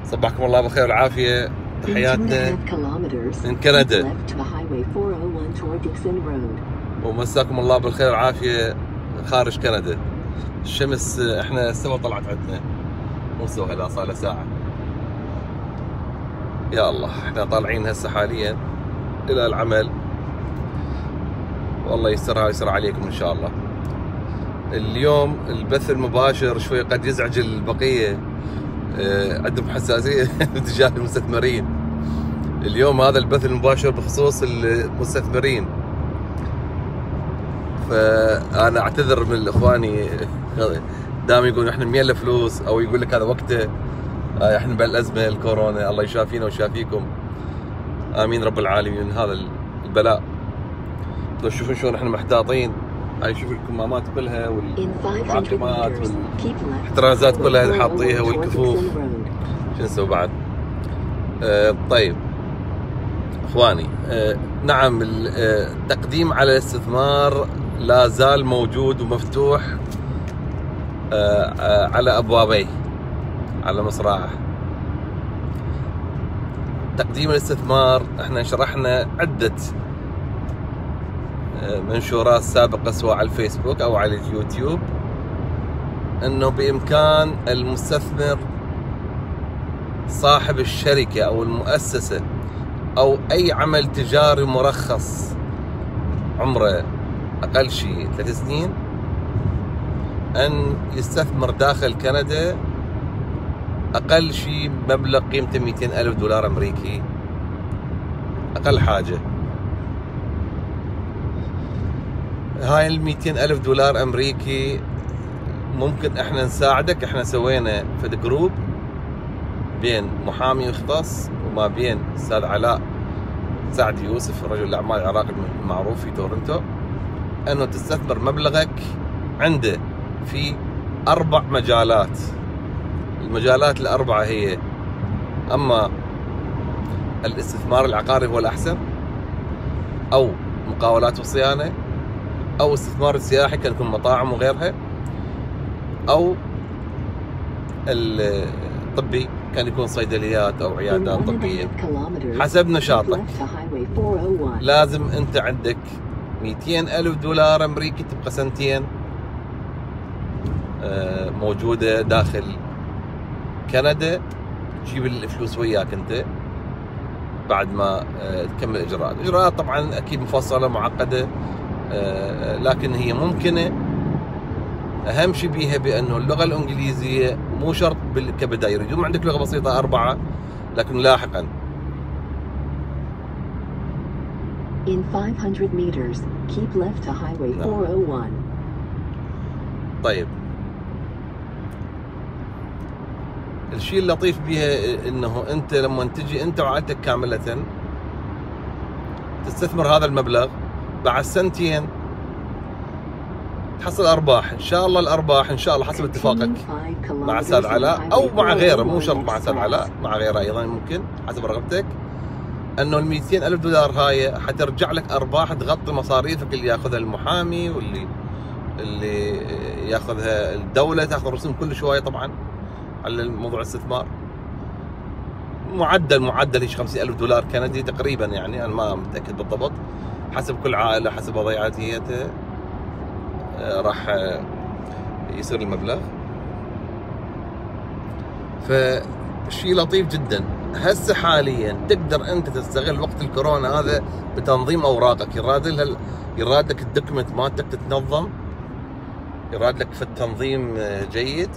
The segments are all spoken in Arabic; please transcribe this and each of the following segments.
صبحكم الله بالخير والعافية. تحياتنا من كندا، ومساكم الله بالخير والعافية خارج كندا. الشمس احنا سوا طلعت عندنا، مو سوا هلا، صار لها ساعة. يا الله، احنا طالعين هسه حاليا الى العمل، والله يسترها ويستر عليكم ان شاء الله. اليوم البث المباشر شوي قد يزعج البقية، عندهم حساسية تجاه المستثمرين. اليوم هذا البث المباشر بخصوص المستثمرين، فأنا أعتذر من إخواني دائما يقولون إحنا ميلا فلوس، أو يقول لك هذا وقته، إحنا بالأزمة الكورونا، الله يشافينا ويشافيكم، آمين رب العالمين من هذا البلاء. تشوفون شلون إحنا محتاطين، هاي شوف الكمامات كلها والمعقمات والاحترازات كلها اللي حاطيها والكفوف، شو نسوي بعد؟ طيب اخواني، نعم التقديم على الاستثمار لا زال موجود ومفتوح على ابوابيه، على مصراعه. تقديم الاستثمار احنا شرحنا عدة منشورات سابقة سواء على الفيسبوك او على اليوتيوب، انه بامكان المستثمر صاحب الشركة او المؤسسة او اي عمل تجاري مرخص عمره اقل شيء 3 سنين ان يستثمر داخل كندا اقل شيء مبلغ قيمته 200,000 دولار امريكي، اقل حاجة. هاي ال 200,000 دولار امريكي ممكن احنا نساعدك. احنا سوينا فد جروب بين محامي مختص وما بين استاذ علاء سعد يوسف رجل الاعمال العراقي المعروف في تورنتو، انه تستثمر مبلغك عنده في 4 مجالات. المجالات الأربعة هي: اما الاستثمار العقاري هو الاحسن، او مقاولات وصيانة، او استثمار السياحي كان يكون مطاعم وغيرها، او الطبي كان يكون صيدليات او عيادات طبية، حسب نشاطك. لازم انت عندك 200,000 دولار امريكي تبقى 2 سنين موجودة داخل كندا، تجيب الفلوس وياك انت بعد ما تكمل الاجراءات طبعا اكيد مفصلة معقدة، لكن هي ممكنة. اهم شيء بيها بانه اللغة الانجليزية مو شرط كبداية، يريدون عندك لغة بسيطة 4، لكن لاحقا. In 500 meters, keep left to highway 401. طيب، الشيء اللطيف بيها انه انت لما تجي انت وعائلتك كاملة تستثمر هذا المبلغ، بعد 2 سنين تحصل ارباح ان شاء الله. الارباح ان شاء الله حسب اتفاقك مع استاذ علاء او مع غيره، مو شرط مع استاذ علاء، مع غيره ايضا ممكن حسب رغبتك، انه ال 200,000 دولار هاي حترجع لك ارباح تغطي مصاريفك اللي ياخذها المحامي واللي ياخذها الدوله، تاخذ رسوم كل شويه طبعا على موضوع الاستثمار. معدل هيش 50,000 دولار كندي تقريبا، يعني انا ما متاكد بالضبط، حسب كل عائله حسب وضعياتها راح يصير المبلغ. فشي لطيف جدا. هسه حاليا تقدر انت تستغل وقت الكورونا هذا بتنظيم اوراقك. يراد لك الدوكيمنت مالتك تتنظم، يراد لك في التنظيم جيد،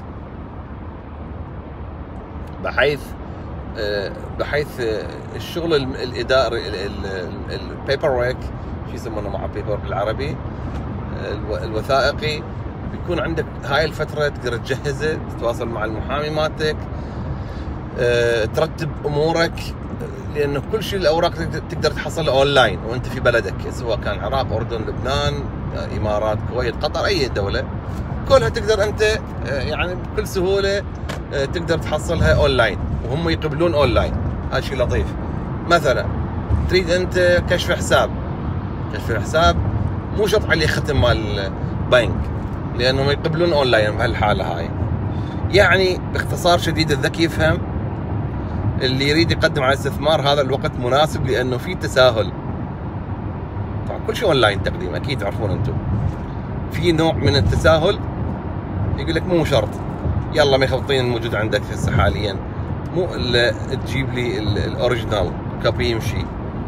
بحيث الشغل الاداري البيبر ورك، شو يسمونه مع بيبر بالعربي، الوثائقي، بيكون عندك هاي الفترة تقدر تجهزه، تتواصل مع المحامي مالتك، ترتب امورك، لانه كل شيء الاوراق تقدر تحصلها اونلاين وانت في بلدك، سواء كان العراق، اردن، لبنان، امارات، كويت، قطر، اي دولة، كلها تقدر انت يعني بكل سهولة تقدر تحصلها اونلاين، وهم يقبلون اونلاين. هذا شيء لطيف. مثلا تريد انت كشف حساب مو شرط عليه ختم مال بنك، لانهم يقبلون اونلاين بهالحالة هاي. يعني باختصار شديد الذكي يفهم، اللي يريد يقدم على استثمار هذا الوقت مناسب، لانه في تساهل. طبعا كل شيء اونلاين تقديم، اكيد تعرفون انتم في نوع من التساهل. يقول لك مو شرط يلا ما يخبطين الموجود عندك هسه حاليا، مو الا تجيب لي الاوريجينال كوبي يمشي.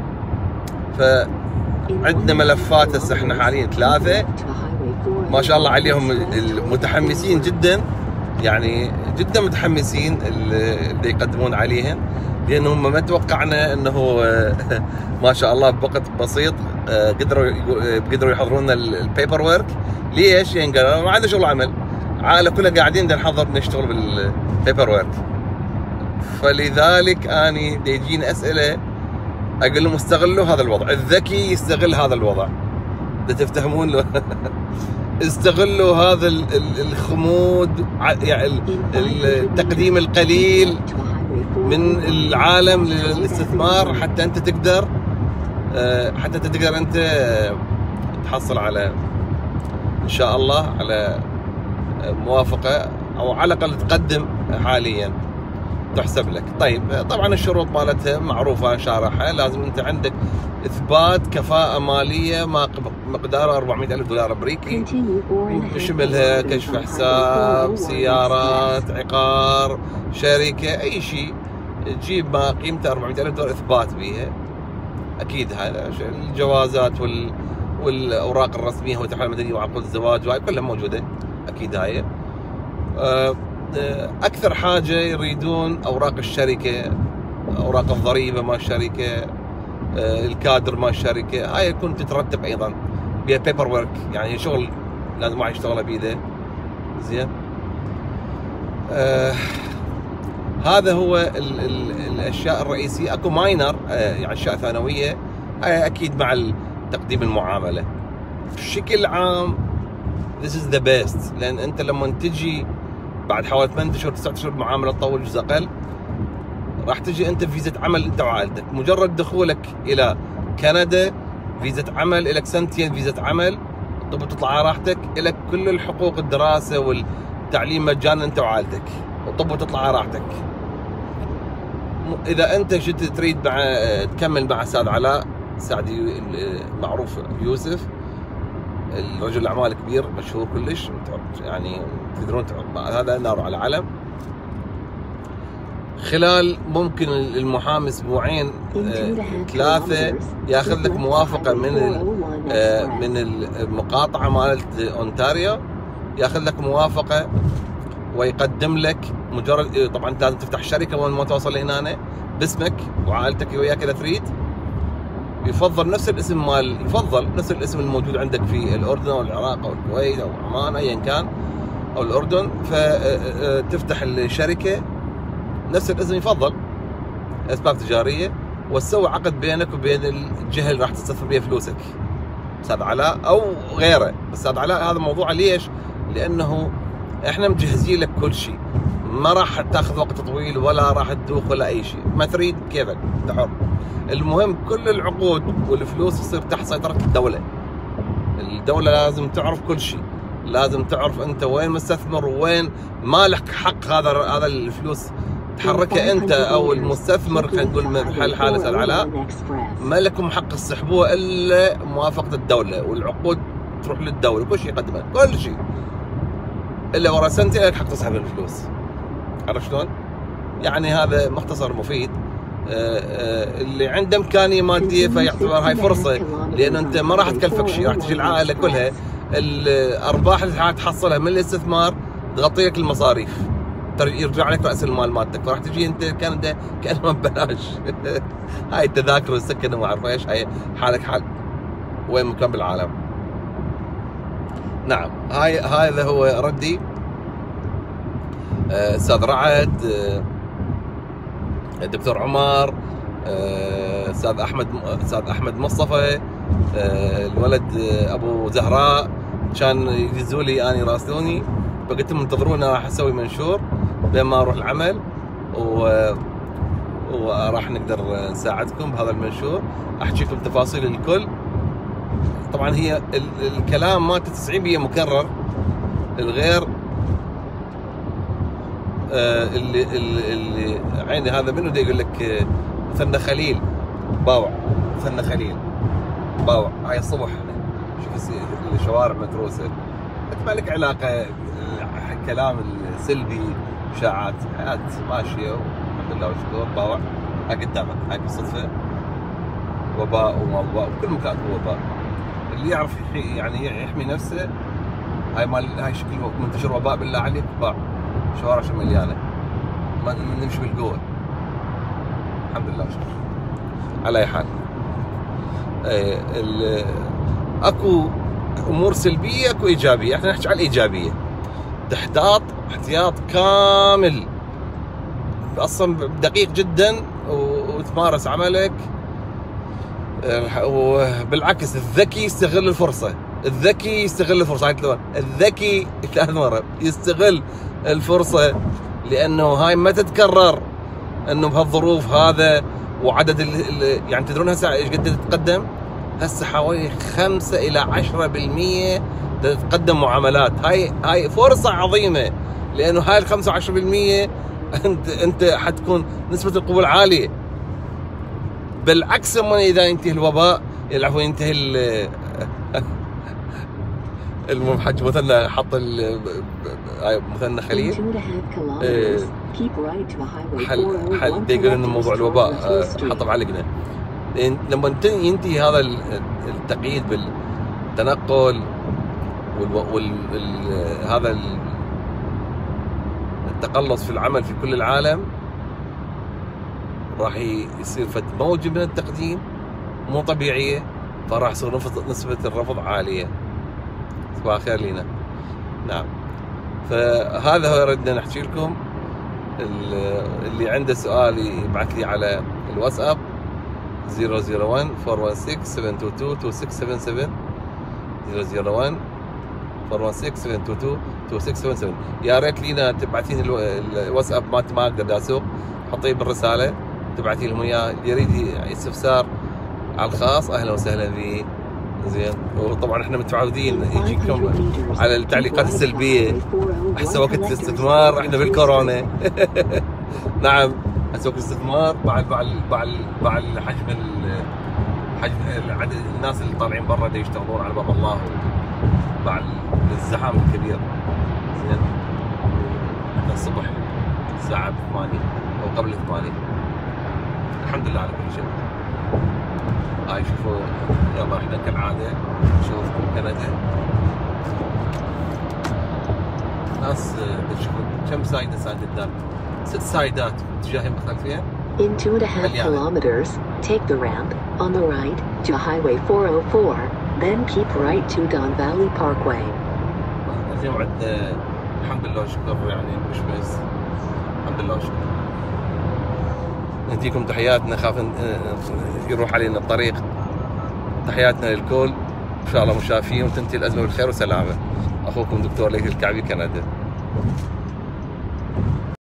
فعندنا ملفات هسه احنا حاليا 3 ما شاء الله عليهم، المتحمسين جدا، يعني جدا متحمسين اللي يقدمون عليهن، لانهم ما توقعنا انه ما شاء الله بوقت بسيط قدروا يحضرون لنا البيبر ورك. ليش؟ يعني قالوا ما عندنا شغل عمل، عائله كلها قاعدين نحضر نشتغل بالبيبر ورك. فلذلك اني يجيني اسئله اقول لهم استغلوا هذا الوضع، الذكي يستغل هذا الوضع، تفتهمون له؟ استغلوا هذا الخمود، يعني التقديم القليل من العالم للاستثمار، حتى انت تقدر انت تحصل على ان شاء الله على موافقة، او على الاقل تقدم حاليا تحسب لك. طيب طبعا الشروط مالتها معروفة شارحها، لازم انت عندك اثبات كفاءة مالية مقدارها $400,000 امريكي، يشملها كشف حساب، سيارات، عقار، شركة، اي شيء تجيب ما قيمته $400,000 اثبات بيها. اكيد هذا الجوازات والاوراق الرسمية والتحويل المدني وعقود الزواج وهاي كلها موجودة اكيد. هاي اكثر حاجة يريدون اوراق الشركة، اوراق الضريبة مال الشركة، الكادر مال الشركة، هاي يكون تترتب ايضا بها بيبر ورك، يعني شغل لازم واحد يشتغله بيده. زين، هذا هو الاشياء الرئيسية. اكو ماينر يعني اشياء ثانوية، هاي اكيد مع تقديم المعاملة. بشكل عام this is the best، لان انت لما تجي بعد حوالي 8 اشهر 9 اشهر معاملة تطول جزء اقل، راح تجي انت فيزا عمل انت وعائلتك. مجرد دخولك الى كندا فيزا عمل، الك 2 سنين فيزا عمل، طب تطلع على راحتك، الك كل الحقوق، الدراسة والتعليم مجانا انت وعائلتك، وطب وتطلع على راحتك. اذا انت شفت تريد تكمل مع استاذ علاء سعدي معروف يوسف، الرجل الاعمال كبير مشهور كلش، يعني تقدرون هذا نار على علم. خلال ممكن المحامي اسبوعين 3 ياخذ لك موافقه من المقاطعه مالت اونتاريو، ياخذ لك موافقه ويقدم لك. مجرد طبعا لازم تفتح شركه وين ما توصل هنا باسمك وعائلتك وياك اذا تريد. يفضل نفس الاسم الموجود عندك في الاردن او العراق او الكويت او عمان ايا كان او الاردن، فتفتح الشركه نفس الاسم، يفضل اسباب تجاريه، وتسوي عقد بينك وبين الجهه اللي راح تستثمر بها فلوسك، استاذ علاء او غيره. استاذ علاء هذا موضوع ليش؟ لانه احنا مجهزين لك كل شيء، ما راح تاخذ وقت طويل ولا راح تدوخ ولا اي شيء، ما تريد كيفك انت حر. المهم كل العقود والفلوس تصير تحت سيطره الدوله. الدوله لازم تعرف كل شيء، لازم تعرف انت وين مستثمر وين ما لك حق هذا الفلوس تحركها انت او المستثمر. خلينا نقول من حال استاذ علاء ما لكم حق تسحبوها الا موافقه الدوله، والعقود تروح للدوله، كل شيء يقدمها، كل شيء الا ورا سنتين لك حق تسحب الفلوس. عرفت شلون؟ يعني هذا مختصر مفيد. اللي عنده امكانيه ماديه فيعتبر هاي فرصه، لان انت ما راح تكلفك شيء، راح تجي العائله كلها الارباح اللي راح تحصلها من الاستثمار تغطي لك المصاريف، يرجع لك راس المال مالتك، فراح تجي انت كندا كانه ببلاش. هاي التذاكر والسكن وما اعرف ايش، هاي حالك حال وين مكان بالعالم. نعم، هذا هو ردي. استاذ رعد، الدكتور عمر، استاذ احمد مصطفى، الولد ابو زهراء، كان يجزوا لي اني راسلوني، فقلت لهم انتظرونا راح اسوي منشور بين ما اروح العمل، وراح نقدر نساعدكم بهذا المنشور، احكي لكم تفاصيل الكل. طبعا هي الكلام مالته 90% مكرر، الغير اللي عيني هذا منو يقول لك مثنى خليل باوع، مثنى خليل باوع. هاي الصبح شوف الشوارع متروسه، ما لك علاقه كلام السلبي اشاعات، حياه ماشيه والحمد لله والشكر. باوع هاي قدامك، هاي بالصدفه وباء وما وباء، بكل مكان هو وباء. اللي يعرف يعني يحمي نفسه، هاي شكل منتشر وباء بالله عليك. باع شوارع شو مليانه، ما نمشي بالقوه الحمد لله والشكر. على اي حال اكو امور سلبيه اكو ايجابيه، احنا نحكي على الايجابيه. تحتاط احتياط كامل اصلا دقيق جدا وتمارس عملك. وبالعكس الذكي يستغل الفرصه، الذكي يستغل الفرصه. الذكي ثلاث مرات يستغل الفرصه، لانه هاي ما تتكرر انه بهالظروف هذا. وعدد يعني تدرون هسه ايش قد تتقدم؟ هسه حوالي 5 إلى 10% تتقدم معاملات. هاي فرصه عظيمه، لانه هاي ال 5 10% انت حتكون نسبه القبول عاليه. بالعكس من اذا ينتهي الوباء، العفو ينتهي المهم حج مثلنا حط مثلنا خليل حل يقول انه موضوع الوباء حطه بعلقنا. لما ينتهي هذا التقييد بالتنقل هذا التقلص في العمل في كل العالم، راح يصير فد موجة من التقديم مو طبيعية، فراح يصير نسبة الرفض عالية. صباح الخير لينا. نعم، فهذا هو ردنا نحكي لكم. اللي عنده سؤال يبعث لي على الواتساب 001 416 722 2677 001 416 722 2677. يا ريت لينا تبعثين الواتساب ما اقدر اسوق، حطيه بالرساله تبعثي لهم اياه. اللي يريد استفسار على الخاص اهلا وسهلا به. زين، وطبعا احنا متعودين يجيكم على التعليقات السلبيه. احسن وقت الاستثمار احنا بالكورونا. نعم، احسن وقت الاستثمار بعد حجم عدد الناس اللي طالعين برا يشتغلون على باب الله، بعد الزحام الكبير. زين، احنا الصبح الساعه 8 او قبل 8. الحمد لله على كل شيء. هاي شوفوا، يلا احنا كالعاده نشوف كندا. ناس تشوفون كم سايده قدام؟ 6 سايدات اتجاهين مختلفين. In 2.5 kilometers, take the ramp on the right to Highway 404, then keep right to Don Valley Parkway. اليوم عندنا الحمد لله والشكر، يعني مش بس الحمد لله والشكر. نديكم تحياتنا، خاف يروح علينا الطريق. تحياتنا للكل، ان شاء الله مشافين وتنتهي الازمه بالخير وسلامه. اخوكم دكتور ليث الكعبي، كندا.